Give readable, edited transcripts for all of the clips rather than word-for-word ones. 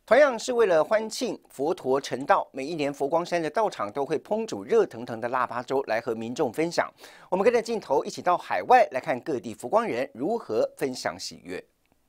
同样是为了欢庆佛陀成道，每一年佛光山的道场都会烹煮热腾腾的腊八粥来和民众分享。我们跟着镜头一起到海外来看各地佛光人如何分享喜悦。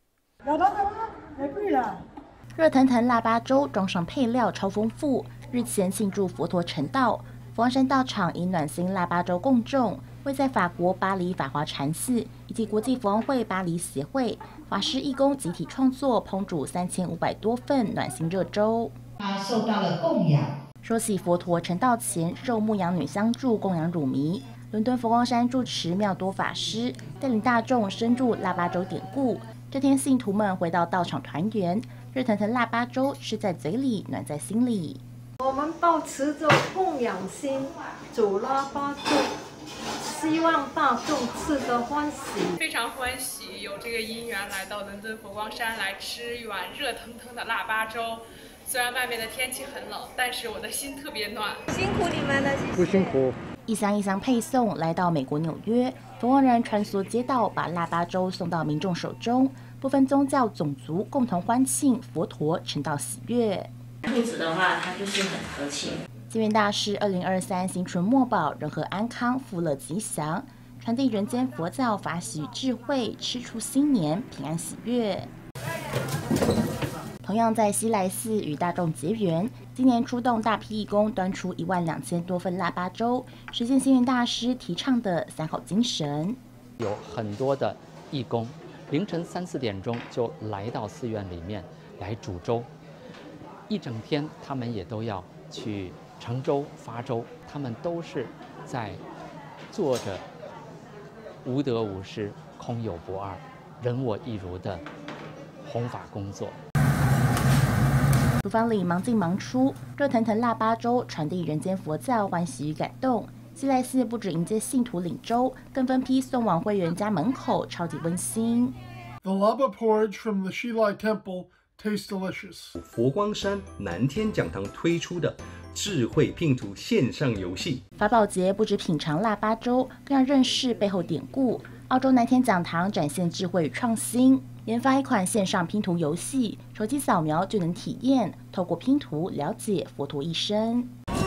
热腾腾腊八粥装上配料超丰富，日前庆祝佛陀成道，佛光山道场以暖心腊八粥共众，为在法国巴黎法华禅寺以及国际佛光会巴黎协会法师义工集体创作烹煮3500多份暖心热粥。 他受到了供养。 说起佛陀成道前受牧羊女相助供养乳糜，伦敦佛光山住持妙多法师带领大众深入腊八粥典故。这天信徒们回到道场团圆，热腾腾腊八粥吃在嘴里，暖在心里。 我们抱持着供养心，煮腊八粥，希望大众吃得欢喜。 非常欢喜有这个因缘来到伦敦佛光山来吃一碗热腾腾的腊八粥。虽然外面的天气很冷，但是我的心特别暖。 辛苦你们了，谢谢。 不辛苦。 一箱一箱配送来到美国纽约，佛光人穿梭街道，把腊八粥送到民众手中，不分宗教种族，共同欢庆佛陀成道喜悦。 兔子的话，它就是很和气。 祈愿大师2023新春墨宝，人和安康，福乐吉祥，传递人间佛教法喜与智慧，吃出新年平安喜悦。同样在西来寺与大众结缘，今年出动大批义工，端出12000多份腊八粥，实现星云大师提倡的三好精神。 有很多的义工，凌晨3、4点钟就来到寺院里面来煮粥，一整天他们也都要去盛粥发粥，他们都是在做着无得无失、空有不二、人我一如的弘法工作。 厨房里忙进忙出，热腾腾腊八粥传递人间佛教欢喜与感动。西来寺不止迎接信徒领粥，更分批送往会员家门口，超级温馨。 The lava porridge from the Shilai Temple tastes delicious. 佛光山南天讲堂推出的智慧拼图线上游戏， 法宝节不止品尝腊八粥，更要认识背后典故。澳洲南天讲堂展现智慧与创新，研发一款线上拼图游戏，手机扫描就能体验，透过拼图了解佛陀一生。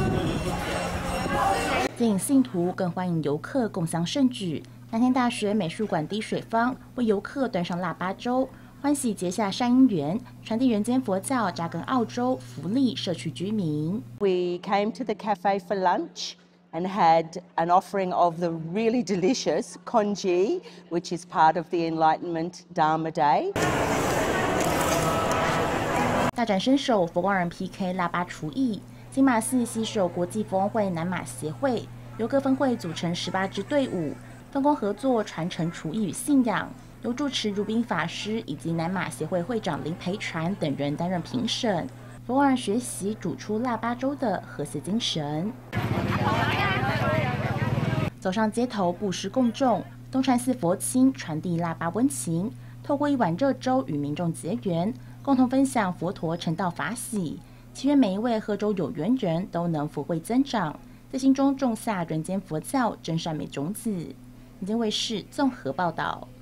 接引信徒，更欢迎游客共襄盛举。南天大学美术馆滴水坊为游客端上腊八粥，欢喜结下善因缘，传递人间佛教，扎根澳洲，福利社区居民。 We came to the cafe for lunch and had an offering of the really delicious congee, which is part of the Enlightenment Dharma Day. 大展身手，佛光人 PK 腊八厨艺。金马寺携手国际佛光会南马协会，由各分会组成18支队伍，分工合作，传承厨艺与信仰。由住持如宾法师以及南马协会会长林培传等人担任评审，佛光人学习煮出腊八粥的和谐精神。走上街头，布施共众，东禅寺佛亲传递腊八温情，透过一碗热粥与民众结缘，共同分享佛陀成道法喜。祈愿每一位喝粥有缘人都能福慧增长，在心中种下人间佛教真善美种子。民间卫视综合报道。